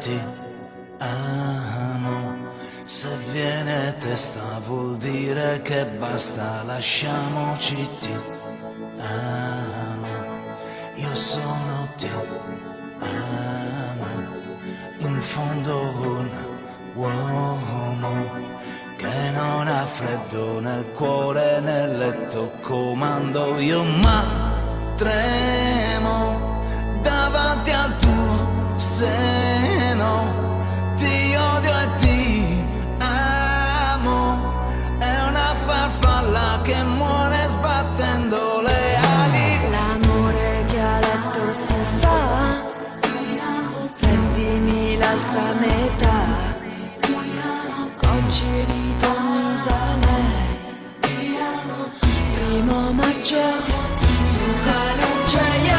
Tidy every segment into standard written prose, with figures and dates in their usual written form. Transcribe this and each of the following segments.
ti amo. Se viene testa vuol dire che basta, lasciamoci, ti amo. Io sono ti amo. In fondo un uomo che non ha freddo nel cuore, nel letto comando io, ma tremo davanti al tuo seno. Ti odio e ti amo, è una farfalla che muore sbattendo le ali. L'amore che a letto si fa, prendimi l'altra metà, oggi ritorni da lei. Primo maggio su Caloggeia.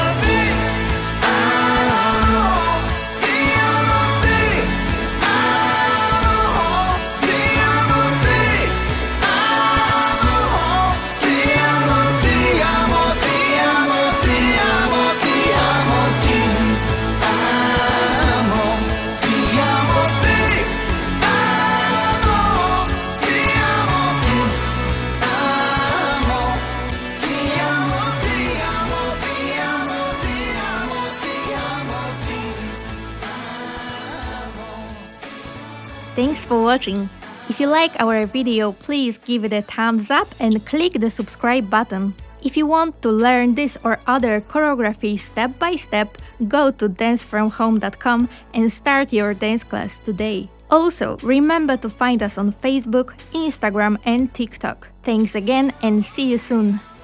Thanks for watching. If you like our video, please give it a thumbs up and click the subscribe button. If you want to learn this or other choreography step by step, go to dancefromhome.com and start your dance class today. Also, remember to find us on Facebook, Instagram and TikTok. Thanks again and see you soon!